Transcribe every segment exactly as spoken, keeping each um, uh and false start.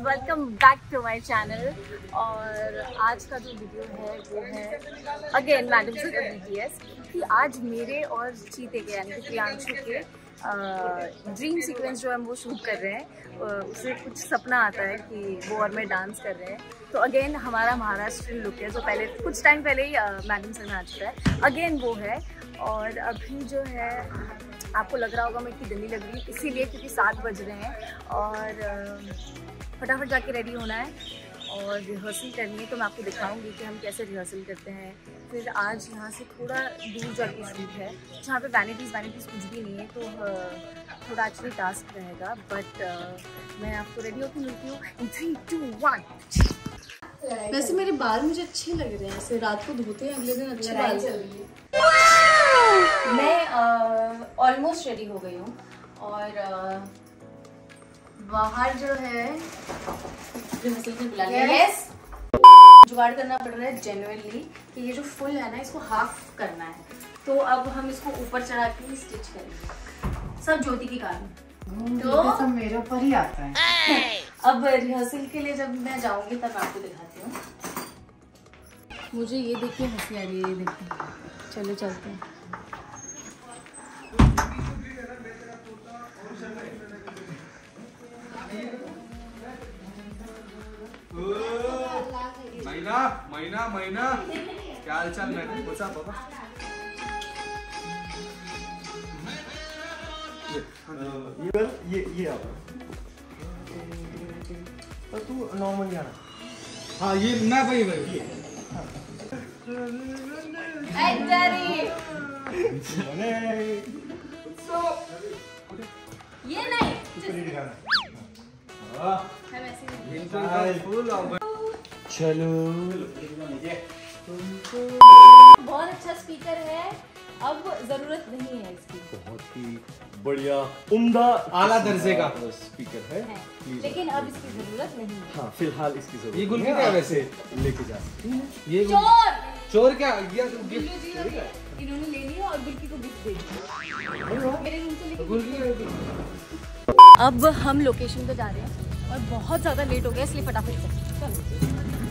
Welcome back to my channel. और आज का जो वीडियो है वो है अगेन मैडम से बीटीएस कि आज मेरे और चीते के यानी कि प्रियांशु के ड्रीम सीक्वेंस जो हम वो शूट कर रहे हैं। उसे कुछ सपना आता है कि वो और मैं डांस कर रहे हैं। तो अगेन हमारा महाराष्ट्र लुक है जो पहले कुछ टाइम पहले ही मैडम से आ चुका है, अगेन वो है। और अभी जो है आपको लग रहा होगा मैं इतनी गंदी लग रही हूँ, इसीलिए क्योंकि सात बज रहे हैं और फटाफट जाके रेडी होना है और रिहर्सल करनी है। तो मैं आपको दिखाऊंगी कि हम कैसे रिहर्सल करते हैं। फिर आज यहाँ से थोड़ा दूर जाके शूट है जहाँ पे वैनिटीज़ वैनिटीज़ कुछ भी नहीं है, तो थोड़ा एक्चुअली टास्क रहेगा। बट मैं आपको रेडी होकर मिलती हूँ इन थ्री टू वन। वैसे मेरे बाल मुझे अच्छे लग रहे हैं, ऐसे रात को धोते हैं अगले दिन अच्छे बाल चल रही है। मैं ऑलमोस्ट रेडी हो गई हूँ और uh, बाहर जो है बुला लिया। यस, जुगाड़ करना पड़ रहा है जेन्युइनली कि ये जो फुल है ना इसको हाफ करना है। तो अब हम इसको ऊपर चढ़ा के स्टिच करेंगे, सब ज्योति के कारण। तो सब मेरे ऊपर ही आता है। अब रिहर्सल के लिए जब मैं जाऊंगी तब आपको दिखाती हूँ। मुझे ये देख के हंसी आ रही है, ये देखिए। चलो चलते हैं। महीना महीना महीना क्या हाल चाल है? बता बाबा। ये ये ये आ तो तू नॉर्मल आना। हाँ ये ना भाई भाई ये नहीं चलो। बहुत अच्छा स्पीकर है, अब जरूरत नहीं है इसकी। बहुत ही बढ़िया उम्दा आला दर्जे का स्पीकर है, है। लेकिन अब इसकी जरूरत नहीं है। हाँ फिलहाल इसकी जरूरत। ये गुल क्या है वैसे? लेके जा। ये चोर चोर क्या? ये इन्होंने ले लिया और गुल्की को गिफ्ट दे दिया मेरे रूम से लेके। गुल्की अब हम लोकेशन पे जा रहे हैं और बहुत ज़्यादा लेट हो गया, इसलिए फटाफट चलो।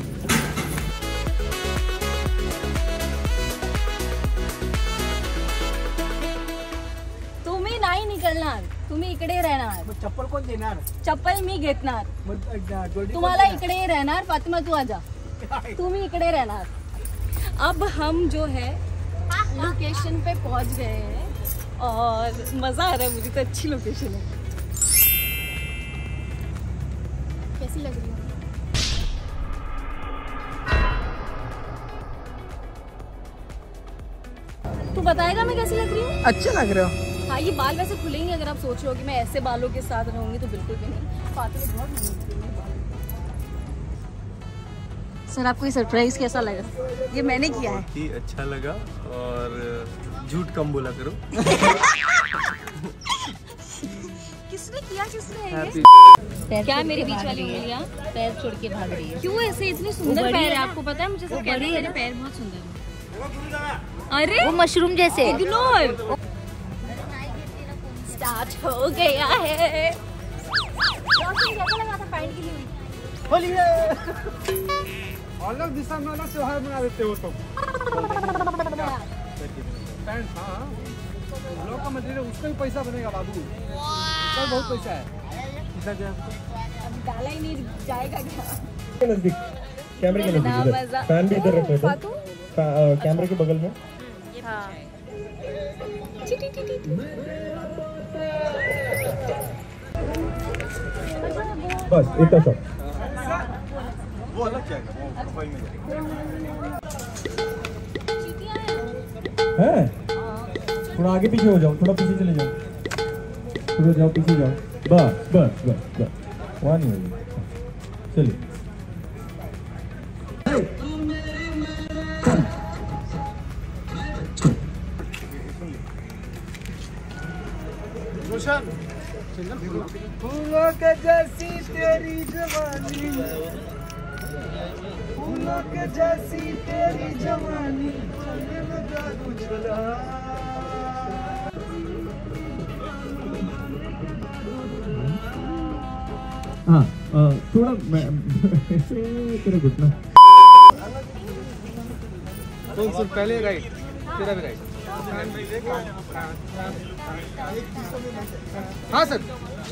तुम्ही नाही निघणार, तुम्ही इकडे राहणार। चप्पल कोण देणार? चप्पल मी घेतणार, तुम्हाला इकडे रहणार। फातिमा तू आजा, तुम्ही इकडे रहणार। अब हम जो है लोकेशन पे पहुंच गए हैं और मज़ा आ रहा है, मुझे तो अच्छी लोकेशन है। कैसी लग रही है? तू बताएगा मैं कैसी लग रही हूँ? अच्छे लग रहे हो। हाँ, ये बाल वैसे खुलेंगे अगर आप सोच रहे हो कि मैं ऐसे बालों के साथ रहूंगी, तो बिल्कुल भी नहीं। फातिमा बहुत मेहनत है बाल। सर आपको ये सरप्राइज कैसा लगा? ये मैंने किया है। बहुत ही अच्छा लगा और झूठ कम बोला करो। किसने किया? किसने है ये? क्या मेरी बीच वाली उंगलियां पैर छोड़ के भाग रही है? क्यों ऐसे? इतनी सुंदर पैर है, आपको पता है? मुझे सब कहते हैं मेरे पैर बहुत सुंदर है। अरे वो मशरूम जैसे। इग्नोर। स्टार्ट हो गया है। कैसा लगा था पैंट के लिए? होली है। अलग दिशा में अलग त्योहार मना देते हो तुम। पैंट हाँ लोग का मटेरियल, उसका भी पैसा बनेगा बाबू। उसका बहुत पैसा है। कितना क्या? अब डाला ही नहीं जाएगा क्या? नजदीक कैमरे के नजदीक, फैन भी इधर रखो तो कैमरे के बगल में। हाँ। बस इतना शॉट। वो अलग क्या है? प्रोफाइल में है। थोड़ा आगे पीछे हो जाओ, थोड़ा पीछे चले जाओ, थोड़ा जाओ पीछे जाओ। बस बस बस बस वहाँ नहीं होगी। चलिए रोशन फूलों के जैसी तेरी जवानी, फूलों के जैसी तेरी जवानी, हाँ थोड़ा मैं ऐसे तेरा घुटना। सुन सुन पहले राइट, तेरा भी राइट। हाँ सर।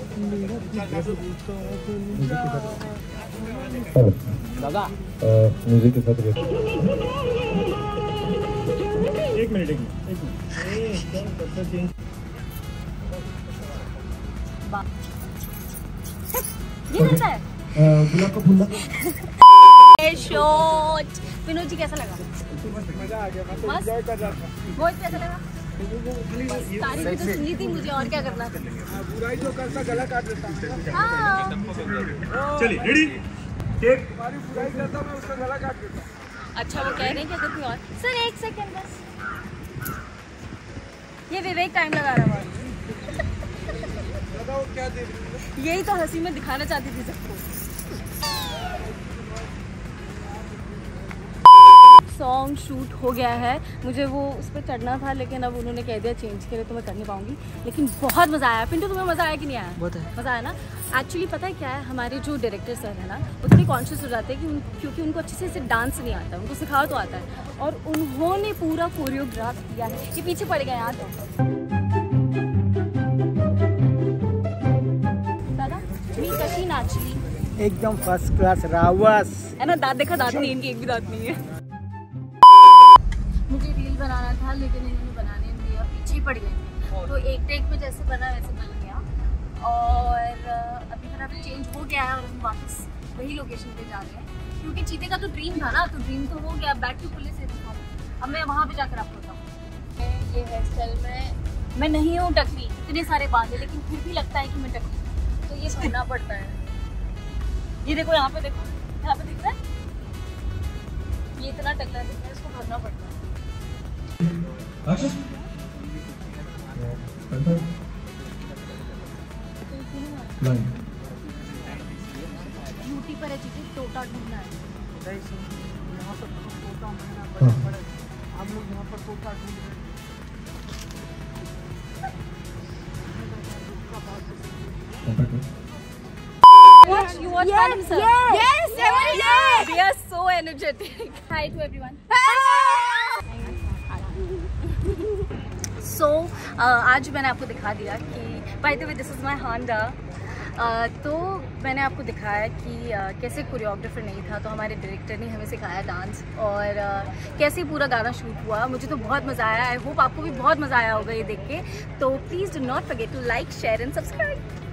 दादा म्यूजिक के साथ एक मिनट एक मिनट ये कैसा है? गुलाब का फूल। शॉट विनोद जी कैसा लगा? मजा आ गया, मैं तो मस्त? एंजॉय कर रहा था। बहुत कैसा लगा? तारीफ भी तो सुनी थी मुझे, और क्या करना? बुराई जो करता गला काट देता। हाँ। चलिए रेडी टेक। तुम्हारी बुराई करता मैं उसका गला काट देता। अच्छा वो कह रहे हैं कि अगर कोई और सर एक सेकंड बस, ये विवेक टाइम लगा रहा है। बताओ क्या दे रही है? यही तो हंसी में दिखाना चाहती थी सबको। सॉन्ग शूट हो गया है, मुझे वो उस पर चढ़ना था लेकिन अब उन्होंने कह दिया चेंज के लिए तो मैं कर नहीं पाऊंगी, लेकिन बहुत मज़ा आया। पिंटू तुम्हें मज़ा आया कि नहीं आया? बहुत है। मज़ा आया ना। एक्चुअली पता है क्या है, हमारे जो डायरेक्टर सर है ना उतने कॉन्शियस हो जाते हैं कि उन, क्योंकि उनको अच्छे से इसे डांस नहीं आता, उनको सिखाओ तो आता है, और उन्होंने पूरा कोरियोग्राफ किया है। ये पीछे पड़ गए याद है दादा, मी कशी नाचली एकदम फर्स्ट क्लास रावस है ना। दांत देखा, दांत नहीं, इनकी एक भी दांत नहीं है। मुझे रील बनाना था लेकिन इन्होंने बनाने नहीं दिया, पीछे ही पड़ गए, तो एक टेक में जैसे बना वैसे बन गया। और अभी मेरा चेंज हो गया है और हम वापस वही लोकेशन पे जा रहे हैं, क्योंकि चीते का तो ड्रीम था ना, तो ड्रीम तो हो गया, बैक टू पुलिस है। अब मैं वहाँ पे जाकर आपको बताऊँ। ये हेयर स्टाइल में मैं नहीं हूँ टकली, इतने सारे बाल है लेकिन फिर भी लगता है कि मैं टकली, तो ये भरना पड़ता है। ये देखो यहाँ पे, देखो यहाँ पे दिख रहा है, ये इतना टकला दिख रहा है, इसको भरना पड़ता है। ब्यूटी पर है चीजें, टोटा ढूंढना है। यहाँ पर तोता महीना बड़ा बड़ा, हम लोग यहाँ पर तोता ढूंढ रहे हैं। Watch, you watch Madam Sir. Yes, yes, yes. We are so energetic. Hi to everyone. So, uh, आज मैंने आपको दिखा दिया कि by the way this is my Honda. Uh, तो मैंने आपको दिखाया कि uh, कैसे कोरियोग्राफर नहीं था, तो हमारे डायरेक्टर ने हमें सिखाया डांस, और uh, कैसे पूरा गाना शूट हुआ। मुझे तो बहुत मज़ा आया। आई होप आपको भी बहुत मज़ा आया होगा ये देख के। तो please do not forget to like, share and subscribe.